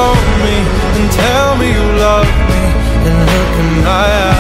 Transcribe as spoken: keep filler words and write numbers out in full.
on me and tell me you love me, and look in my eyes.